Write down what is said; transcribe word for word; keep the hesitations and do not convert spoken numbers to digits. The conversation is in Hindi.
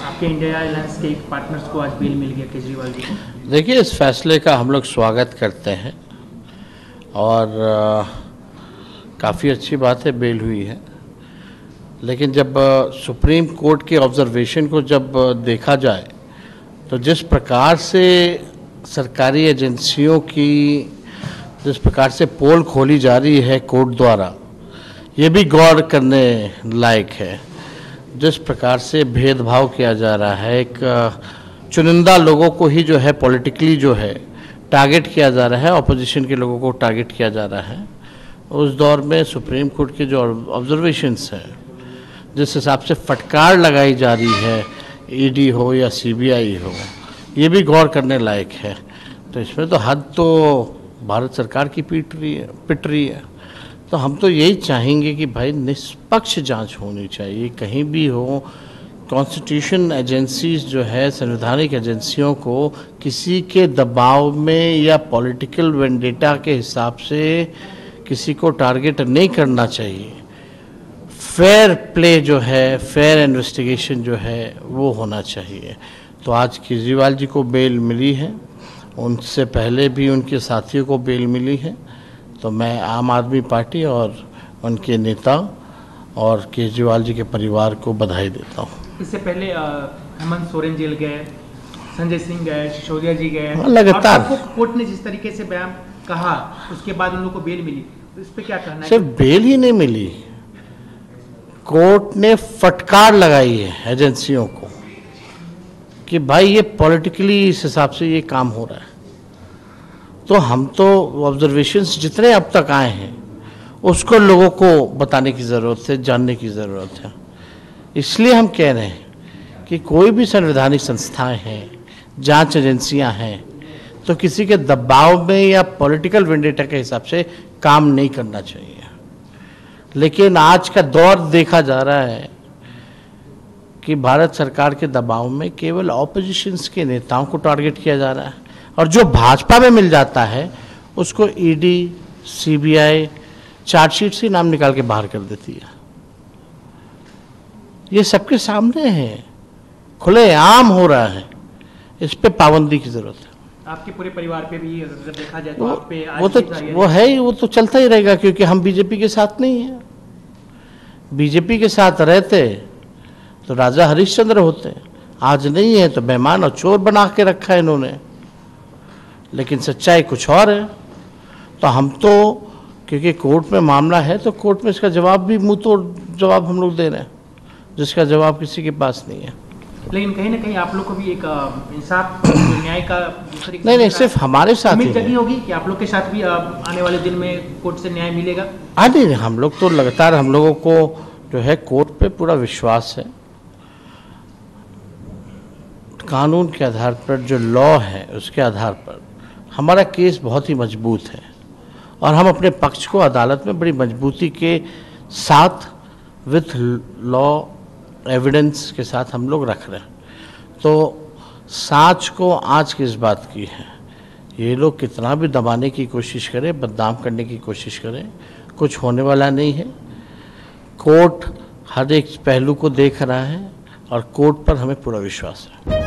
आपके इंडिया अलायंस के एक पार्टनर्स को आज बेल मिल गया केजरीवाल जी को। देखिए, इस फैसले का हम लोग स्वागत करते हैं और काफ़ी अच्छी बात है, बेल हुई है। लेकिन जब आ, सुप्रीम कोर्ट के ऑब्जर्वेशन को जब आ, देखा जाए तो जिस प्रकार से सरकारी एजेंसियों की जिस प्रकार से पोल खोली जा रही है कोर्ट द्वारा, ये भी गौर करने लायक है। जिस प्रकार से भेदभाव किया जा रहा है, एक चुनिंदा लोगों को ही जो है पॉलिटिकली जो है टारगेट किया जा रहा है, ऑपोजिशन के लोगों को टारगेट किया जा रहा है, उस दौर में सुप्रीम कोर्ट के जो ऑब्जर्वेशंस हैं, जिस हिसाब से फटकार लगाई जा रही है, ईडी हो या सीबीआई हो, ये भी गौर करने लायक है। तो इसमें तो हद तो भारत सरकार की पीट रही है पिट रही है। तो हम तो यही चाहेंगे कि भाई निष्पक्ष जांच होनी चाहिए, कहीं भी हो। कॉन्स्टिट्यूशन एजेंसीज जो है, संवैधानिक एजेंसियों को किसी के दबाव में या पॉलिटिकल वेंडेटा के हिसाब से किसी को टारगेट नहीं करना चाहिए। फेयर प्ले जो है, फेयर इन्वेस्टिगेशन जो है वो होना चाहिए। तो आज केजरीवाल जी को बेल मिली है, उनसे पहले भी उनके साथियों को बेल मिली है। तो मैं आम आदमी पार्टी और उनके नेता और केजरीवाल जी के परिवार को बधाई देता हूँ। इससे पहले हेमंत सोरेन जेल गए, संजय सिंह गए, सिसोदिया जी गए, लगातार कोर्ट ने जिस तरीके से बयान कहा, उसके बाद उन लोगों को बेल मिली, तो इस पे क्या कहना है? सिर्फ बेल ही नहीं मिली, कोर्ट ने फटकार लगाई है एजेंसियों को कि भाई ये पॉलिटिकली इस हिसाब से ये काम हो रहा है। तो हम तो ऑब्जर्वेशंस जितने अब तक आए हैं उसको लोगों को बताने की ज़रूरत है, जानने की ज़रूरत है। इसलिए हम कह रहे हैं कि कोई भी संवैधानिक संस्थाएं हैं, जांच एजेंसियां हैं, तो किसी के दबाव में या पॉलिटिकल वेंडेटा के हिसाब से काम नहीं करना चाहिए। लेकिन आज का दौर देखा जा रहा है कि भारत सरकार के दबाव में केवल ऑपोजिशंस के नेताओं को टारगेट किया जा रहा है, और जो भाजपा में मिल जाता है उसको ईडी, सीबीआई चार्जशीट से नाम निकाल के बाहर कर देती है। ये सबके सामने है, खुलेआम हो रहा है। इस पे पाबंदी की जरूरत है। आपके पूरे परिवार पे भी अगर देखा जाए तो वो, आप पे आज वो तो वो है ही, वो तो चलता ही रहेगा, क्योंकि हम बीजेपी के साथ नहीं है। बीजेपी के साथ रहते तो राजा हरिश्चंद्र होते, आज नहीं है तो बेईमान और चोर बना के रखा है इन्होंने। लेकिन सच्चाई कुछ और है। तो हम तो क्योंकि कोर्ट में मामला है तो कोर्ट में इसका जवाब भी मुंह तोड़ जवाब हम लोग दे रहे हैं, जिसका जवाब किसी के पास नहीं है। लेकिन कहीं ना कहीं आप लोग को भी एक इंसाफ न्याय का दूसरी नहीं नहीं सिर्फ हमारे साथ ही जगी होगी कि आप लोग के साथ भी आने वाले दिन में कोर्ट से न्याय मिलेगा। हाँ नहीं, हम लोग तो लगातार, हम लोगों को जो है कोर्ट पे पूरा विश्वास है। कानून के आधार पर, जो लॉ है उसके आधार पर हमारा केस बहुत ही मजबूत है, और हम अपने पक्ष को अदालत में बड़ी मजबूती के साथ विथ लॉ एविडेंस के साथ हम लोग रख रहे हैं। तो सांच को आज किस बात की है, ये लोग कितना भी दबाने की कोशिश करें, बदनाम करने की कोशिश करें, कुछ होने वाला नहीं है। कोर्ट हर एक पहलू को देख रहा है और कोर्ट पर हमें पूरा विश्वास है।